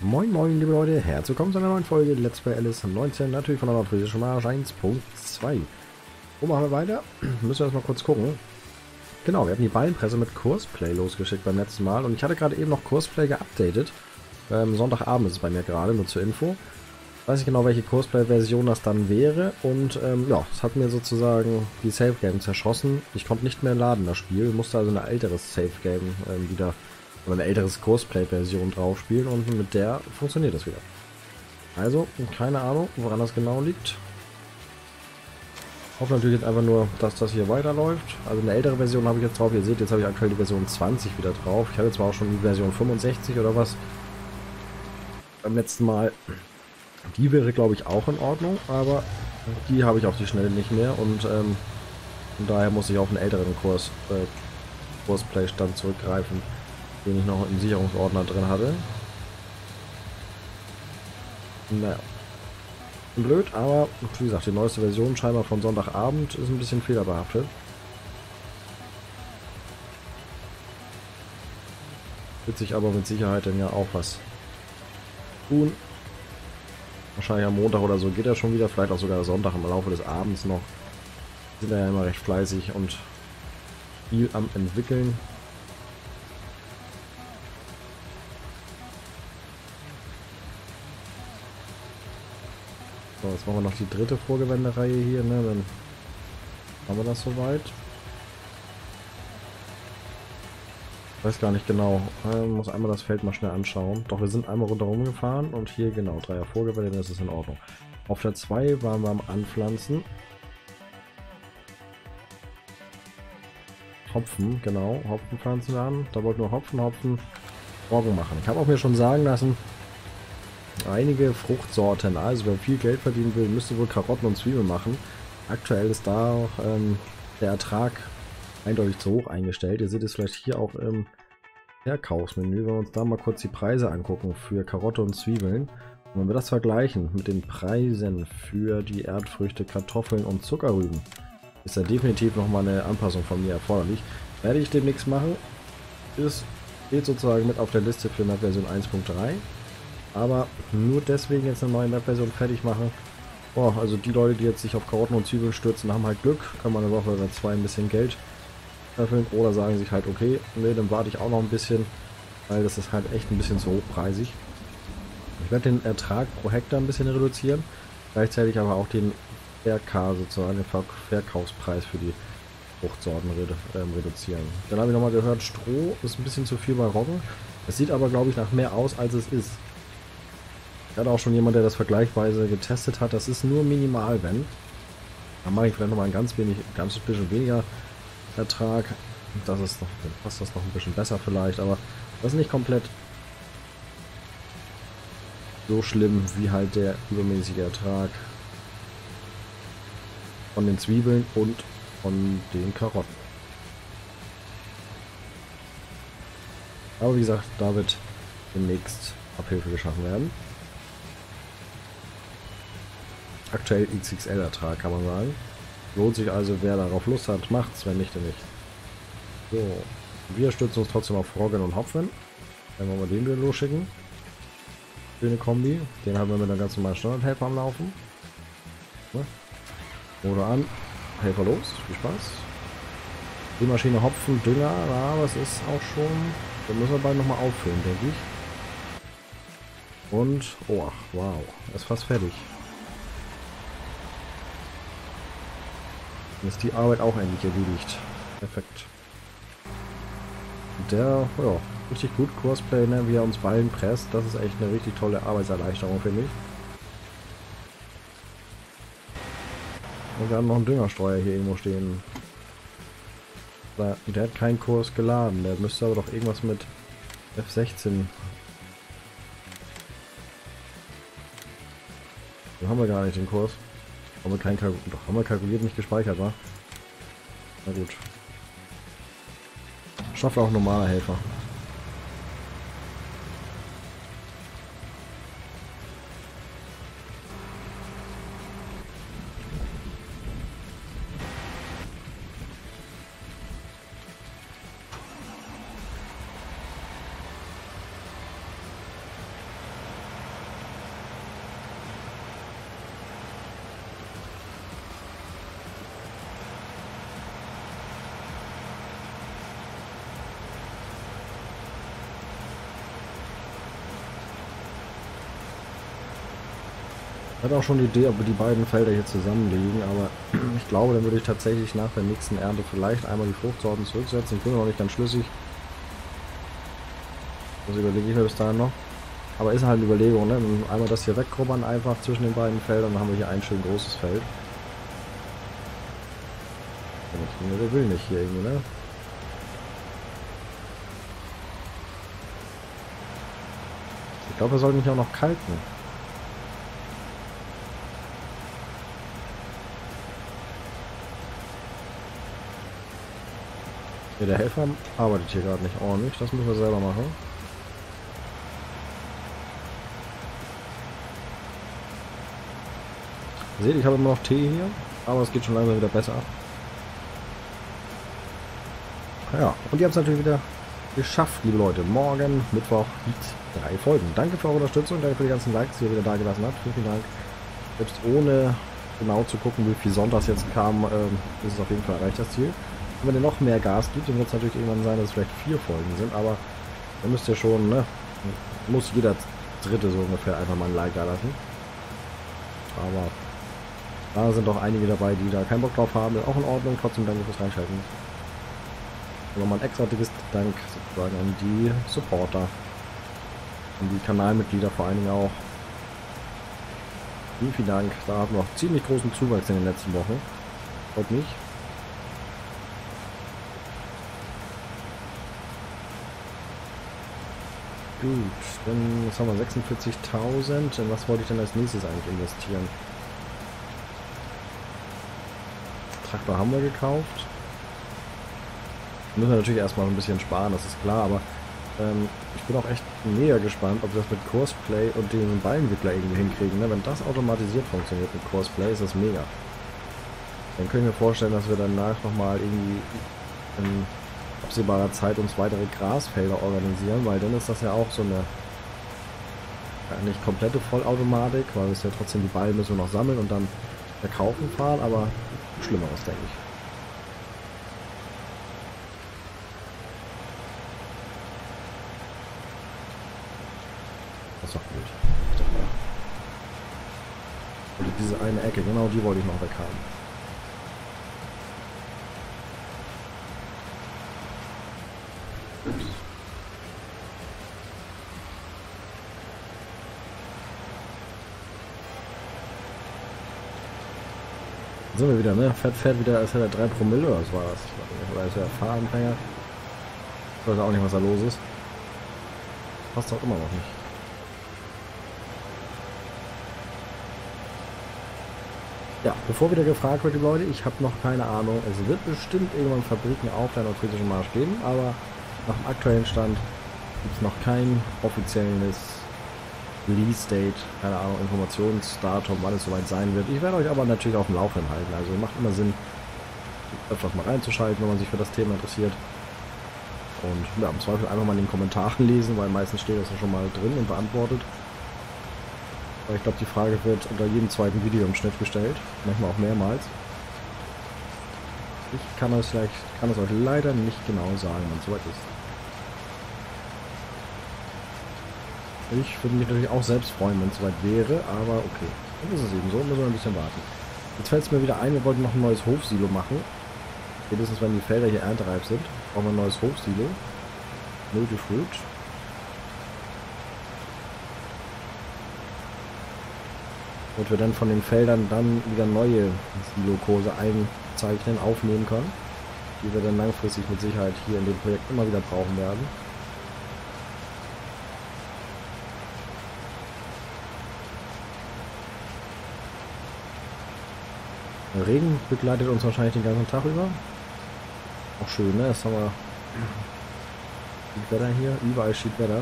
Moin moin liebe Leute, herzlich willkommen zu einer neuen Folge Let's Play Alice 19, natürlich von der nordfriesischen Marsch 1.2. Wo machen wir weiter? Müssen wir erstmal kurz gucken. Genau, wir haben die Ballenpresse mit Kursplay losgeschickt beim letzten Mal und ich hatte gerade eben noch Kursplay geupdatet. Sonntagabend ist es bei mir gerade, nur zur Info. Ich weiß nicht genau, welche Kursplay-Version das dann wäre und ja, es hat mir sozusagen die Save Game zerschossen. Ich konnte nicht mehr laden, das Spiel, musste also ein älteres Save Game wieder, oder eine älteres Kursplay-Version drauf spielen und mit der funktioniert das wieder. Also, keine Ahnung, woran das genau liegt. Ich hoffe natürlich jetzt einfach nur, dass das hier weiterläuft. Also eine ältere Version habe ich jetzt drauf. Ihr seht, jetzt habe ich aktuell die Version 20 wieder drauf. Ich hatte zwar auch schon die Version 65 oder was beim letzten Mal. Die wäre, glaube ich, auch in Ordnung, aber die habe ich auf die Schnelle nicht mehr und von daher muss ich auf einen älteren Kursplay-Stand zurückgreifen, den ich noch im Sicherungsordner drin hatte. Naja. Blöd, aber wie gesagt, die neueste Version scheinbar von Sonntagabend ist ein bisschen fehlerbehaftet. Wird sich aber mit Sicherheit dann ja auch was tun. Wahrscheinlich am Montag oder so geht er schon wieder, vielleicht auch sogar Sonntag im Laufe des Abends noch. Sind ja immer recht fleißig und viel am entwickeln. So, jetzt machen wir noch die dritte Vorgewändereihe hier, ne? Dann haben wir das soweit. Ich weiß gar nicht genau. Muss einmal das Feld mal schnell anschauen. Doch, wir sind einmal rundherum gefahren und hier genau 3er Vorgewände, das ist in Ordnung. Auf der 2 waren wir am Anpflanzen. Hopfen, genau. Hopfen pflanzen wir an. Da wollten wir Hopfen, Roggen machen. Ich habe auch mir schon sagen lassen, einige Fruchtsorten, also wer viel Geld verdienen will, müsste wohl Karotten und Zwiebeln machen. Aktuell ist da auch der Ertrag eindeutig zu hoch eingestellt. Ihr seht es vielleicht hier auch im Verkaufsmenü, wenn wir uns da mal kurz die Preise angucken für Karotte und Zwiebeln. Und wenn wir das vergleichen mit den Preisen für die Erdfrüchte, Kartoffeln und Zuckerrüben, ist da definitiv nochmal eine Anpassung von mir erforderlich. Werde ich demnächst machen. Steht sozusagen mit auf der Liste für eine Version 1.3. Aber nur deswegen jetzt eine neue Map-Version fertig machen. Boah, also die Leute, die jetzt sich auf Karotten und Zwiebeln stürzen, haben halt Glück. Können man eine Woche oder zwei ein bisschen Geld öffnen. Oder sagen sich halt, okay, nee, dann warte ich auch noch ein bisschen. Weil das ist halt echt ein bisschen zu hochpreisig. Ich werde den Ertrag pro Hektar ein bisschen reduzieren. Gleichzeitig aber auch den RK sozusagen, den Verkaufspreis für die Fruchtsorten reduzieren. Dann habe ich nochmal gehört, Stroh ist ein bisschen zu viel bei Roggen. Es sieht aber, glaube ich, nach mehr aus, als es ist. Ich hatte auch schon jemand, der das vergleichsweise getestet hat. Das ist nur minimal, wenn. Dann mache ich vielleicht nochmal ein ganz bisschen weniger Ertrag. Das ist noch, dann passt das noch ein bisschen besser vielleicht, aber das ist nicht komplett so schlimm wie halt der übermäßige Ertrag von den Zwiebeln und von den Karotten. Aber wie gesagt, da wird demnächst Abhilfe geschaffen werden. Aktuell XXL-Ertrag, kann man sagen. Lohnt sich also, wer darauf Lust hat, macht's, wenn nicht, dann nicht. So, wir stützen uns trotzdem auf Roggen und Hopfen. Dann wollen wir den wieder losschicken. Schöne Kombi. Den haben wir mit einer ganz normalen Standardhelfer am Laufen. Ne? Oder an. Helfer los. Viel Spaß. Die Maschine Hopfen, Dünger, ja, das ist auch schon. Da müssen wir bald nochmal auffüllen, denke ich. Und, oh, wow, ist fast fertig. Ist die Arbeit auch endlich erledigt. Perfekt. Der, ja, richtig gut. Kursplay, ne, wie er uns Ballen presst. Das ist echt eine richtig tolle Arbeitserleichterung, finde ich. Und wir haben noch einen Düngerstreuer hier irgendwo stehen. Der hat keinen Kurs geladen. Der müsste aber doch irgendwas mit F16. Den haben wir gar nicht, den Kurs. Haben wir kalkuliert, nicht gespeichert, war? Na gut. Schafft auch normaler Helfer. Ich hatte auch schon die Idee, ob wir die beiden Felder hier zusammenlegen, aber ich glaube, dann würde ich tatsächlich nach der nächsten Ernte vielleicht einmal die Fruchtsorten zurücksetzen. Ich bin mir noch nicht ganz schlüssig. Das überlege ich mir bis dahin noch. Aber ist halt eine Überlegung, ne? Einmal das hier weggrubbern einfach zwischen den beiden Feldern, dann haben wir hier ein schön großes Feld. Der will nicht hier irgendwie, ne? Ich glaube, wir sollten mich auch noch kalken. Ja, der Helfer arbeitet hier gerade nicht ordentlich, das müssen wir selber machen. Seht, ich habe immer noch Tee hier, aber es geht schon langsam wieder besser. Ja, und ihr habt es natürlich wieder geschafft, liebe Leute. Morgen, Mittwoch, mit 3 Folgen. Danke für eure Unterstützung, danke für die ganzen Likes, die ihr wieder da gelassen habt. Vielen, vielen Dank. Selbst ohne genau zu gucken, wie viel Sonntags jetzt kam, ist es auf jeden Fall erreicht, das Ziel. Und wenn ihr noch mehr Gas gibt, dann wird es natürlich irgendwann sein, dass es vielleicht 4 Folgen sind, aber dann müsst ihr schon, ne, muss jeder Dritte so ungefähr einfach mal ein Like da lassen. Aber da sind doch einige dabei, die da keinen Bock drauf haben. Ist auch in Ordnung. Trotzdem danke fürs Reinschalten. Und nochmal ein extra dickes Dank sozusagen an die Supporter. Und die Kanalmitglieder vor allen Dingen auch. Vielen, vielen Dank. Da haben wir auch ziemlich großen Zuwachs in den letzten Wochen. Freut mich. Gut, dann jetzt haben wir 46.000. In was wollte ich denn als nächstes eigentlich investieren? Traktor haben wir gekauft. Müssen wir natürlich erstmal ein bisschen sparen, das ist klar, aber ich bin auch echt mega gespannt, ob wir das mit Courseplay und den Ballentwickler irgendwie hinkriegen. Ne? Wenn das automatisiert funktioniert mit Courseplay, ist das mega. Dann können wir vorstellen, dass wir danach nochmal irgendwie in absehbarer Zeit uns weitere Grasfelder organisieren, weil dann ist das ja auch so eine nicht komplette Vollautomatik, weil wir ja trotzdem die Ballen müssen wir noch sammeln und dann verkaufen fahren, aber Schlimmeres, denke ich. Das ist doch gut. Und diese eine Ecke, genau die wollte ich noch weg haben. Sind wir wieder, ne? Fährt wieder, als hätte er 3 Promille oder was war das? Oder ist er Fahranfänger? Ich weiß auch nicht, was da los ist. Passt doch immer noch nicht. Ja, bevor wieder gefragt wird, die Leute, ich habe noch keine Ahnung. Es wird bestimmt irgendwann Fabriken auf der nordfriesischen Marsch geben, aber nach dem aktuellen Stand gibt es noch kein offizielles Release-Date, keine Ahnung, Informationsdatum, wann es soweit sein wird. Ich werde euch aber natürlich auf dem Laufenden halten. Also macht immer Sinn, öfters mal reinzuschalten, wenn man sich für das Thema interessiert. Und ja, im Zweifel einfach mal in den Kommentaren lesen, weil meistens steht das ja schon mal drin und beantwortet. Aber ich glaube, die Frage wird unter jedem zweiten Video im Schnitt gestellt. Manchmal auch mehrmals. Ich kann es euch leider nicht genau sagen, wann es soweit ist. Ich würde mich natürlich auch selbst freuen, wenn es soweit wäre, aber okay. Dann ist es eben so, müssen wir ein bisschen warten. Jetzt fällt es mir wieder ein, wir wollten noch ein neues Hofsilo machen. Spätestens wenn die Felder hier erntereif sind, brauchen wir ein neues Hofsilo. Multi Fruit. Und wir dann von den Feldern dann wieder neue Silo-Kurse einzeichnen, aufnehmen können, die wir dann langfristig mit Sicherheit hier in dem Projekt immer wieder brauchen werden. Der Regen begleitet uns wahrscheinlich den ganzen Tag über. Auch schön, ne? Jetzt haben wir Schiedwetter hier, überall Schiedwetter.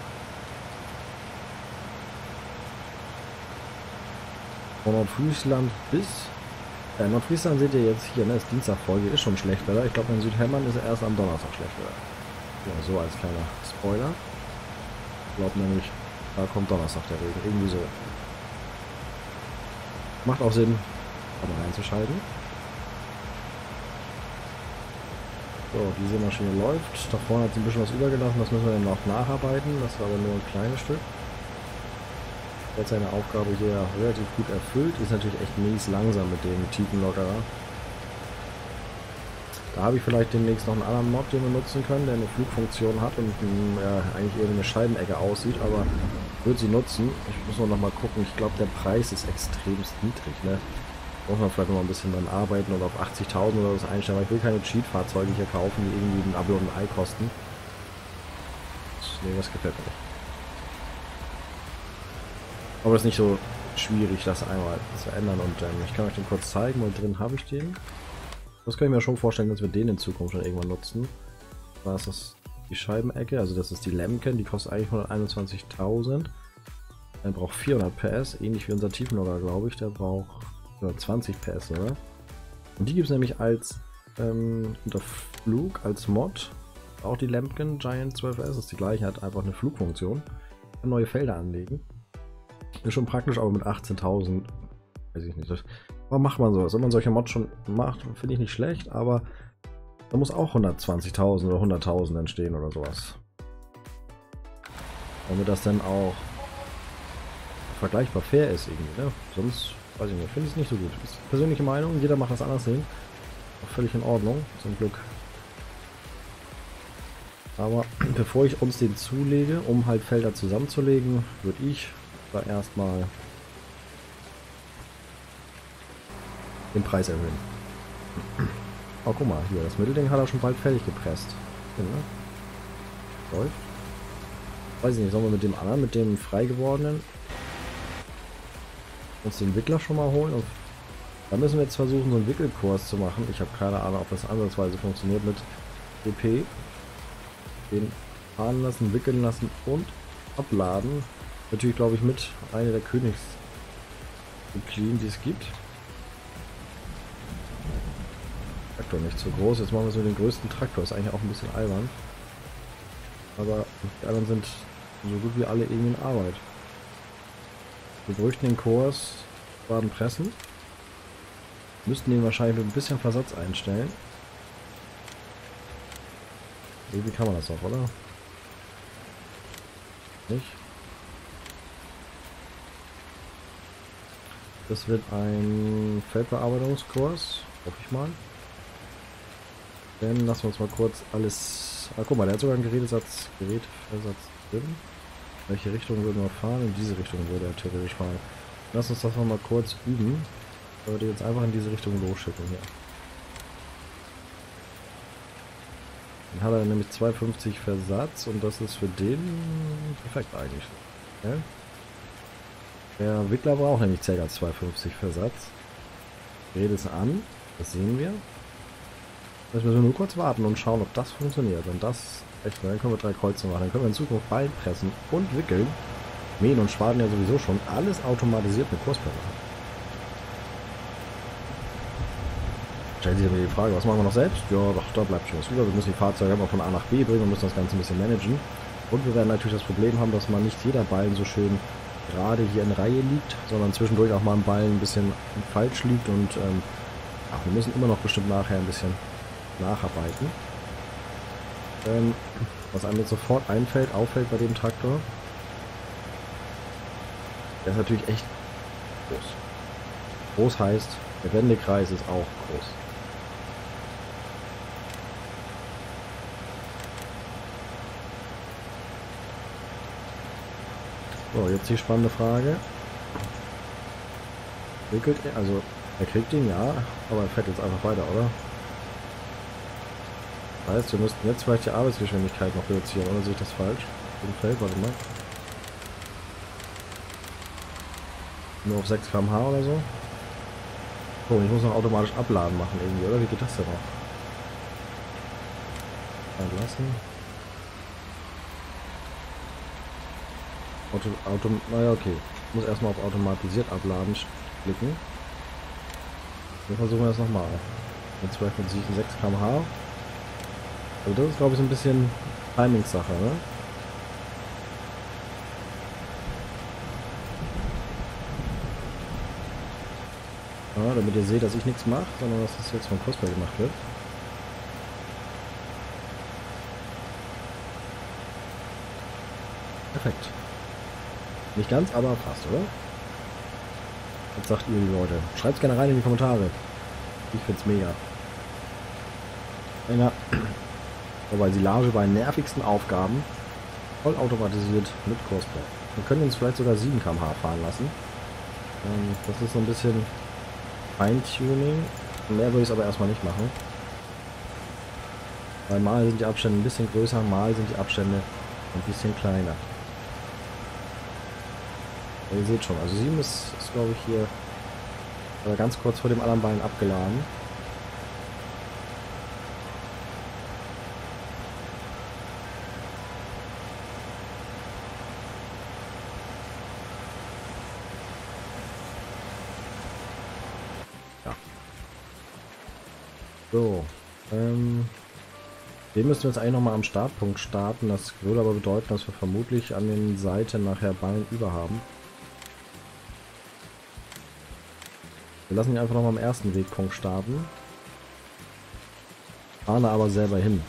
Von Nordfriesland bis Nordfriesland seht ihr jetzt hier, ne? Das Dienstagfolge ist schon schlecht Wetter. Ich glaube, in Südhemmern ist er erst am Donnerstag schlecht Wetter. Ja, so als kleiner Spoiler. Ich glaube nämlich, da kommt Donnerstag der Regen. Irgendwie so. Macht auch Sinn, aber reinzuschalten. So, diese Maschine läuft. Da vorne hat sie ein bisschen was übergelassen. Das müssen wir dann noch nacharbeiten. Das war aber nur ein kleines Stück. Er hat seine Aufgabe hier relativ gut erfüllt. Ist natürlich echt mies langsam mit dem Tiefenlockerer. Da habe ich vielleicht demnächst noch einen anderen Mod, den wir nutzen können, der eine Flugfunktion hat und eigentlich eher wie eine Scheibenecke aussieht, aber würde sie nutzen. Ich muss nur noch mal gucken. Ich glaube, der Preis ist extremst niedrig. Ne? Muss man vielleicht noch mal ein bisschen dran arbeiten und auf 80.000 oder was einstellen. Aber ich will keine Cheat-Fahrzeuge hier kaufen, die irgendwie ein Abo und ein Ei kosten. Nee, das gefällt mir nicht. Aber es ist nicht so schwierig, das einmal zu ändern. Und ich kann euch den kurz zeigen, weil drin habe ich den. Das kann ich mir schon vorstellen, dass wir den in Zukunft schon irgendwann nutzen. Das ist die Scheibenecke, also das ist die Lemken, die kostet eigentlich 121.000. Der braucht 400 PS, ähnlich wie unser Tiefenlogger, glaube ich. Der braucht 120 PS, oder? Und die gibt es nämlich als unter Flug, als Mod. Auch die Lemken Giant 12S ist die gleiche, hat einfach eine Flugfunktion. Kann neue Felder anlegen. Ist schon praktisch, aber mit 18.000, weiß ich nicht. Warum macht man sowas? Wenn man solche Mods schon macht, finde ich nicht schlecht, aber da muss auch 120.000 oder 100.000 entstehen oder sowas. Damit das dann auch vergleichbar fair ist irgendwie, ne? Sonst, weiß ich nicht, finde ich es nicht so gut. Das ist persönliche Meinung, jeder macht das anders sehen. Auch völlig in Ordnung, zum Glück. Aber bevor ich uns den zulege, um halt Felder zusammenzulegen, würde ich da erstmal den Preis erhöhen. Oh, guck mal, hier, das Mittelding hat er schon bald fertig gepresst. Ja, ne? Läuft. Weiß ich nicht, sollen wir mit dem anderen, mit dem frei gewordenen, uns den Wickler schon mal holen? Und dann müssen wir jetzt versuchen, so einen Wickelkurs zu machen. Ich habe keine Ahnung, ob das ansatzweise funktioniert mit DP. Den fahren lassen, wickeln lassen und abladen. Natürlich, glaube ich, mit einer der Königsdisziplinen, die es gibt. Traktor nicht zu groß. Jetzt machen wir so den größten Traktor. Ist eigentlich auch ein bisschen albern. Aber die anderen sind so gut wie alle irgendwie in Arbeit. Wir bräuchten den Kurs Baden pressen. Müssten den wahrscheinlich mit ein bisschen Versatz einstellen. Irgendwie kann man das auch, oder? Nicht? Das wird ein Feldbearbeitungskurs, hoffe ich mal. Dann lassen wir uns mal kurz alles... Ah, guck mal, der hat sogar einen Geräteversatz drin. Welche Richtung würden wir fahren? In diese Richtung würde er theoretisch fahren. Lass uns das noch mal kurz üben. Ich würde jetzt einfach in diese Richtung losschicken hier. Dann hat er nämlich 250 Versatz und das ist für den perfekt eigentlich. Ja? Der Wickler braucht nämlich ca. 250 Versatz. Gerät ist an, das sehen wir. Jetzt müssen wir nur kurz warten und schauen, ob das funktioniert. Wenn das echt, dann können wir 3 Kreuze machen. Dann können wir in Zukunft Ballen pressen und wickeln. Mähen und Schwaden ja sowieso schon. Alles automatisiert mit Kursplatte. Stellt sich mir die Frage, was machen wir noch selbst? Ja, doch, da bleibt schon was über. Wir müssen die Fahrzeuge immer von A nach B bringen und müssen das Ganze ein bisschen managen. Und wir werden natürlich das Problem haben, dass man nicht jeder Ballen so schön gerade hier in Reihe liegt, sondern zwischendurch auch mal ein Ballen ein bisschen falsch liegt und wir müssen immer noch bestimmt nachher ein bisschen nacharbeiten. Was einem jetzt sofort auffällt bei dem Traktor, der ist natürlich echt groß. Groß heißt, der Wendekreis ist auch groß. So, jetzt die spannende Frage. Wickelt er? Also, er kriegt ihn, ja, aber er fährt jetzt einfach weiter, oder? Das heißt, wir müssten jetzt vielleicht die Arbeitsgeschwindigkeit noch reduzieren, oder sehe ich das falsch? Im Feld, warte mal. Nur auf 6 km/h oder so? Oh, ich muss noch automatisch abladen machen irgendwie, oder? Wie geht das denn noch? Einlassen. Naja, okay. Ich muss erstmal auf automatisiert abladen klicken. Wir versuchen das nochmal. Jetzt vielleicht mit 6 km/h. Also das ist, glaube ich, so ein bisschen Timing-Sache, ne? Ja, damit ihr seht, dass ich nichts mache, sondern dass das jetzt vom Cosplay gemacht wird. Perfekt. Nicht ganz, aber fast, oder? Was sagt ihr, die Leute? Schreibt's gerne rein in die Kommentare. Ich find's mega. Ja. Aber Silage bei nervigsten Aufgaben. Voll automatisiert mit Kursplay. Wir können uns vielleicht sogar 7 km/h fahren lassen. Das ist so ein bisschen Feintuning. Mehr würde ich es aber erstmal nicht machen. Weil mal sind die Abstände ein bisschen größer, mal sind die Abstände ein bisschen kleiner. Ihr seht schon, also 7 ist glaube ich hier ganz kurz vor dem anderen Bein abgeladen. Ja. So, den müssen wir jetzt eigentlich nochmal am Startpunkt starten. Das würde aber bedeuten, dass wir vermutlich an den Seiten nachher Ballen über haben. Wir lassen ihn einfach nochmal am ersten Wegpunkt starten. Fahren da aber selber hin.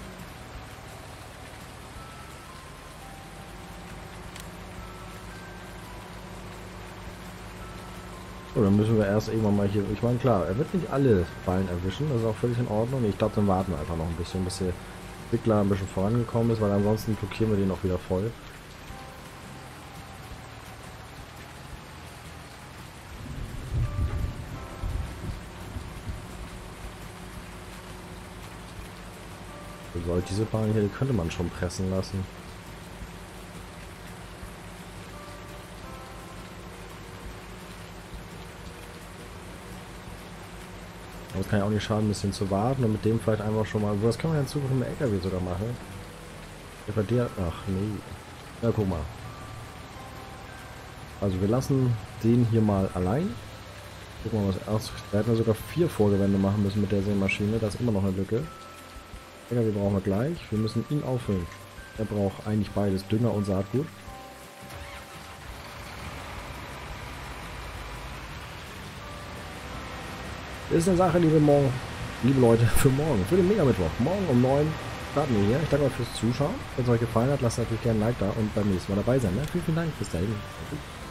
So, dann müssen wir erst irgendwann mal hier... Ich meine, klar, er wird nicht alle Ballen erwischen. Das ist auch völlig in Ordnung. Ich glaube, dann warten wir einfach noch ein bisschen, bis der Entwickler ein bisschen vorangekommen ist, weil ansonsten blockieren wir den auch wieder voll. So, diese Bahn hier, die könnte man schon pressen lassen. Aber es kann ja auch nicht schaden, ein bisschen zu warten und mit dem vielleicht einfach schon mal... Was kann man ja in Zukunft mit dem LKW sogar machen? Der bei dir... Ach nee. Na, guck mal. Also wir lassen den hier mal allein. Gucken wir mal, was erst... Da hätten wir sogar 4 Vorgewände machen müssen mit der Sämaschine. Da ist immer noch eine Lücke. LKW brauchen wir gleich. Wir müssen ihn auffüllen. Er braucht eigentlich beides. Dünger und Saatgut. Ist eine Sache, liebe Leute, für morgen, für den Mega-Mittwoch. Morgen um 9 starten wir hier. Ich danke euch fürs Zuschauen. Wenn es euch gefallen hat, lasst natürlich gerne ein Like da und beim nächsten Mal dabei sein. Ne? Vielen, vielen Dank. Bis dahin.